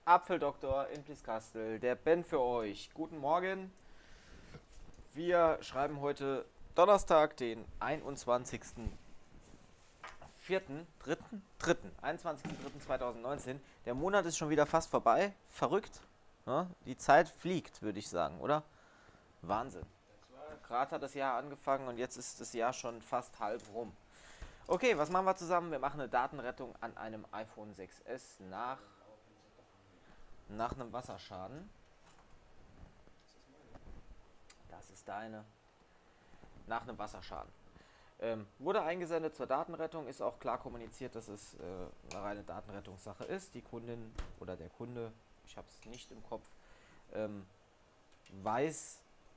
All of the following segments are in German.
Apfeldoktor in Blieskastel, der Ben für euch. Guten Morgen. Wir schreiben heute Donnerstag, den 21.04.2019. Der Monat ist schon wieder fast vorbei. Verrückt. Ja? Die Zeit fliegt, würde ich sagen, oder? Wahnsinn. Gerade hat das Jahr angefangen und jetzt ist das Jahr schon fast halb rum. Okay, was machen wir zusammen? Wir machen eine Datenrettung an einem iPhone 6s nach einem Wasserschaden. Das ist deine. Nach einem Wasserschaden. Wurde eingesendet zur Datenrettung, ist auch klar kommuniziert, dass es eine reine Datenrettungssache ist. Die Kundin oder der Kunde, ich habe es nicht im Kopf, weiß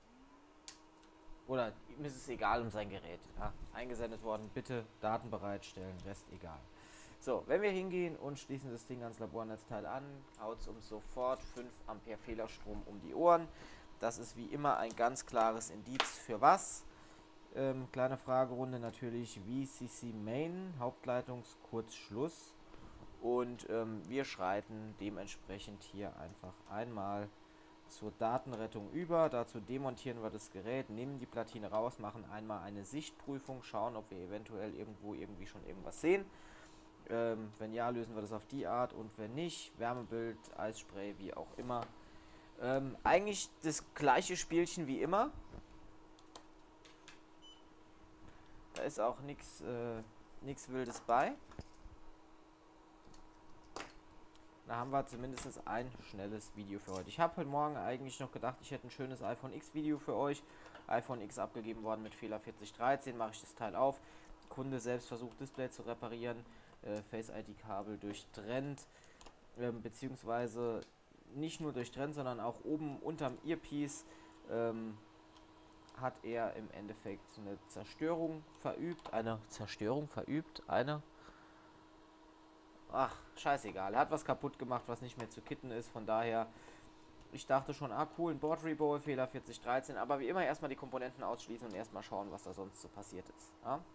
oder ihm ist es egal um sein Gerät. Ja, eingesendet worden, bitte Daten bereitstellen, Rest egal. So, wenn wir hingehen und schließen das Ding ans Labornetzteil an, haut es uns sofort 5 Ampere Fehlerstrom um die Ohren. Das ist wie immer ein ganz klares Indiz für was. Kleine Fragerunde natürlich, VCC Main, Hauptleitungskurzschluss. Und wir schreiten dementsprechend hier einfach einmal zur Datenrettung über. Dazu demontieren wir das Gerät, nehmen die Platine raus, machen einmal eine Sichtprüfung, schauen, ob wir eventuell irgendwie schon irgendwas sehen. Wenn ja, lösen wir das auf die Art und wenn nicht, Wärmebild, Eisspray, wie auch immer. Eigentlich das gleiche Spielchen wie immer. Da ist auch nichts Wildes bei. Da haben wir zumindest ein schnelles Video für heute. Ich habe heute Morgen eigentlich noch gedacht, ich hätte ein schönes iPhone X Video für euch. iPhone X abgegeben worden mit Fehler 4013, mache ich das Teil auf. Kunde selbst versucht Display zu reparieren, Face ID Kabel durchtrennt, beziehungsweise nicht nur durchtrennt, sondern auch oben unterm Earpiece hat er im Endeffekt eine Zerstörung verübt. Ach, scheißegal. Er hat was kaputt gemacht, was nicht mehr zu kitten ist. Von daher, ich dachte schon, cool, ein Board Reball, Fehler 4013. Aber wie immer erstmal die Komponenten ausschließen und erstmal schauen, was da sonst so passiert ist.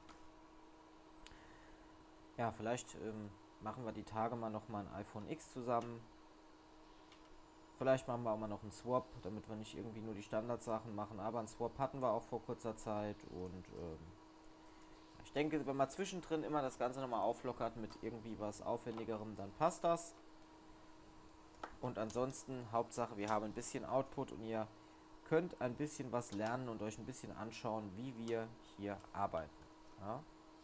Ja, vielleicht machen wir die Tage mal nochmal ein iPhone X zusammen. Vielleicht machen wir auch mal noch einen Swap, damit wir nicht irgendwie nur die Standardsachen machen. Aber einen Swap hatten wir auch vor kurzer Zeit. Und ich denke, wenn man zwischendrin immer das Ganze nochmal auflockert mit irgendwie was Aufwendigerem, dann passt das. Und ansonsten, Hauptsache, wir haben ein bisschen Output und ihr könnt ein bisschen was lernen und euch ein bisschen anschauen, wie wir hier arbeiten. Ja.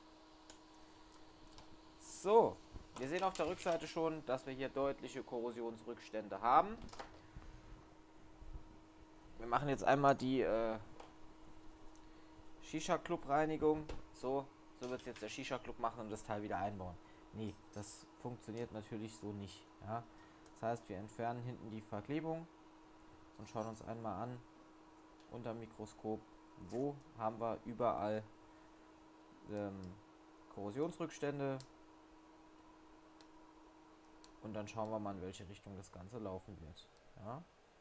So, wir sehen auf der Rückseite schon, dass wir hier deutliche Korrosionsrückstände haben. Wir machen jetzt einmal die Shisha-Club-Reinigung. So wird es jetzt der Shisha-Club machen und das Teil wieder einbauen. Nee, das funktioniert natürlich so nicht. Ja. Das heißt, wir entfernen hinten die Verklebung und schauen uns einmal an unter dem Mikroskop, wo haben wir überall Korrosionsrückstände. Und dann schauen wir mal, in welche Richtung das Ganze laufen wird. Ja.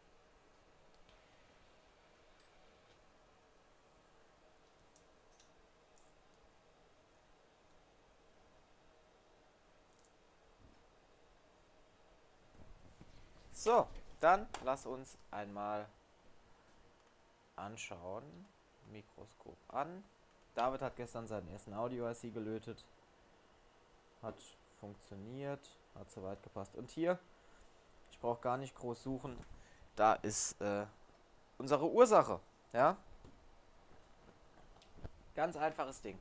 So, dann lass uns einmal anschauen. Mikroskop an. David hat gestern seinen ersten Audio-IC gelötet. Hat funktioniert. Hat soweit gepasst. Und hier, ich brauche gar nicht groß suchen. Da ist unsere Ursache. Ja. Ganz einfaches Ding.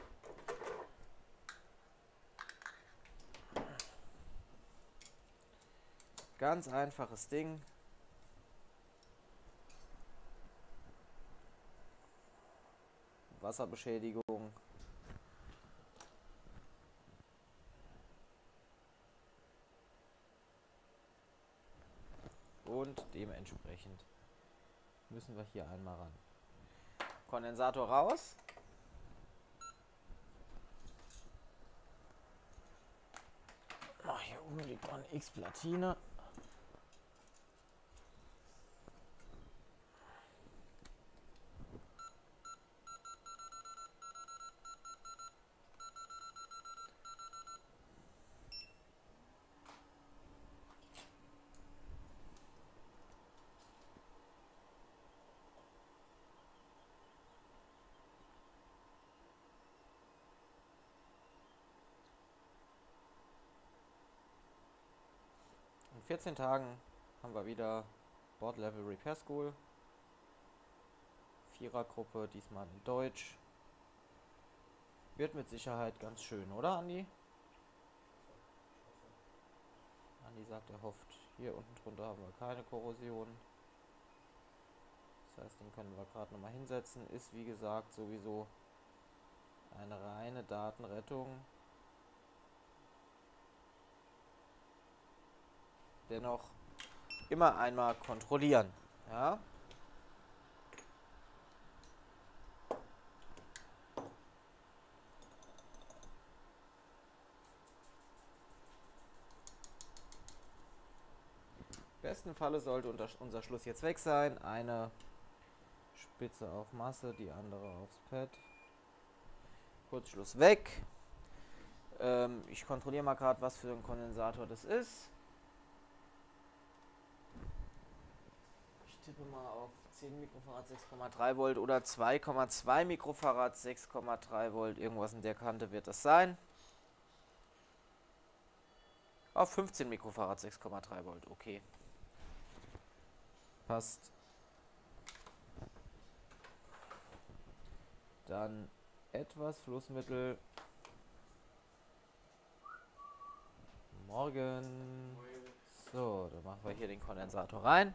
Ganz einfaches Ding. Wasserbeschädigung. Und dementsprechend müssen wir hier einmal ran. Kondensator raus. Oh, hier oben liegt noch eine X-Platine. 14 Tagen haben wir wieder Board Level Repair School. Vierergruppe, diesmal in Deutsch. Wird mit Sicherheit ganz schön, oder Andi? Andi sagt, er hofft. Hier unten drunter haben wir keine Korrosion. Das heißt, den können wir gerade nochmal hinsetzen. Ist wie gesagt sowieso eine reine Datenrettung. Dennoch immer einmal kontrollieren. Ja? Im besten Falle sollte unser Schluss jetzt weg sein. Eine Spitze auf Masse, die andere aufs Pad. Kurzschluss weg. Ich kontrolliere mal gerade, was für ein Kondensator das ist. Ich tippe mal auf 10 Mikrofarad 6,3 Volt oder 2,2 Mikrofarad 6,3 Volt. Irgendwas in der Kante wird das sein. Auf 15 Mikrofarad 6,3 Volt. Okay. Passt. Dann etwas Flussmittel. Morgen. So, dann machen wir hier den Kondensator rein.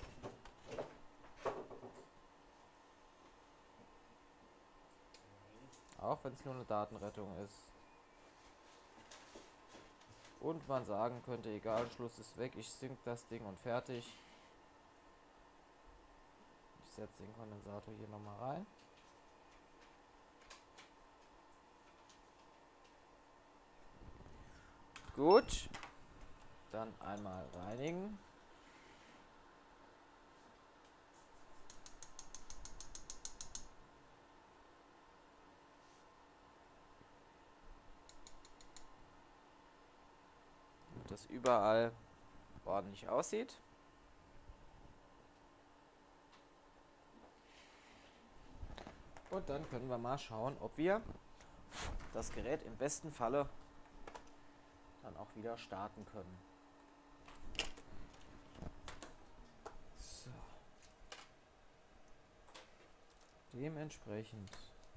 Auch wenn es nur eine Datenrettung ist. Und man sagen könnte, egal, Schluss ist weg, ich sync das Ding und fertig. Ich setze den Kondensator hier nochmal rein. Gut. Dann einmal reinigen. Damit das überall ordentlich aussieht. Und dann können wir mal schauen, ob wir das Gerät im besten Falle dann auch wieder starten können. So. Dementsprechend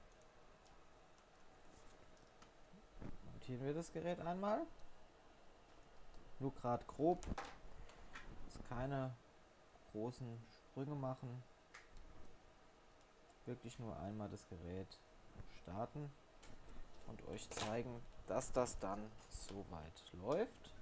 montieren wir das Gerät einmal. Nur gerade grob. Jetzt keine großen Sprünge machen. Wirklich nur einmal das Gerät starten und euch zeigen, dass das dann soweit läuft.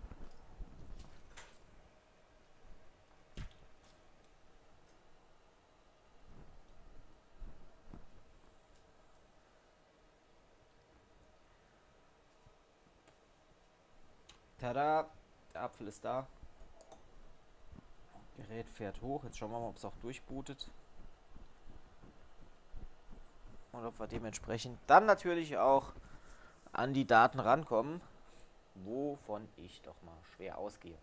Tada! Der Apfel ist da. Gerät fährt hoch. Jetzt schauen wir mal, ob es auch durchbootet. Und ob wir dementsprechend dann natürlich auch an die Daten rankommen, wovon ich doch mal schwer ausgehe.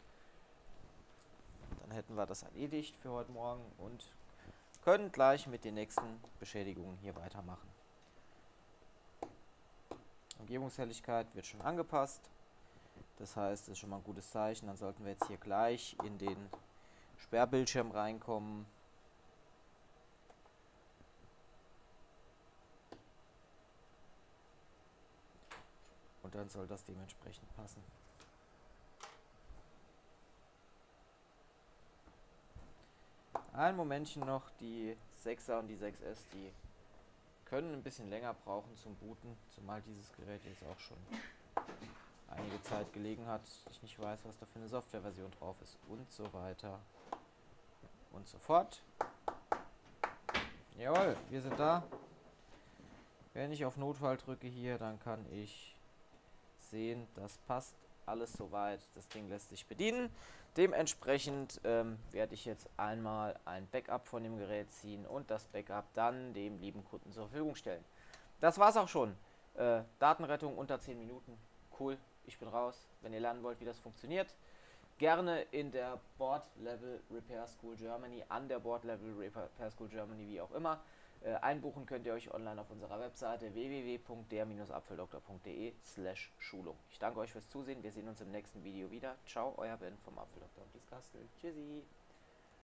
Dann hätten wir das erledigt für heute Morgen und können gleich mit den nächsten Beschädigungen hier weitermachen. Umgebungshelligkeit wird schon angepasst. Das heißt, das ist schon mal ein gutes Zeichen. Dann sollten wir jetzt hier gleich in den Sperrbildschirm reinkommen. Und dann soll das dementsprechend passen. Ein Momentchen noch, die 6er und die 6S, die können ein bisschen länger brauchen zum Booten, zumal dieses Gerät jetzt auch schon einige Zeit gelegen hat. Ich nicht weiß, was da für eine Softwareversion drauf ist und so weiter und so fort. Jawohl, wir sind da. Wenn ich auf Notfall drücke hier, dann kann ich sehen, das passt alles soweit. Das Ding lässt sich bedienen. Dementsprechend werde ich jetzt einmal ein Backup von dem Gerät ziehen und das Backup dann dem lieben Kunden zur Verfügung stellen. Das war's auch schon. Datenrettung unter 10 Minuten. Cool, ich bin raus. Wenn ihr lernen wollt, wie das funktioniert, gerne in der Board Level Repair School Germany, an der Board Level Repair School Germany, wie auch immer. Einbuchen könnt ihr euch online auf unserer Webseite www.der-apfeldoktor.de/Schulung. Ich danke euch fürs Zusehen. Wir sehen uns im nächsten Video wieder. Ciao, euer Ben vom Apfeldoktor und Kastel. Tschüssi.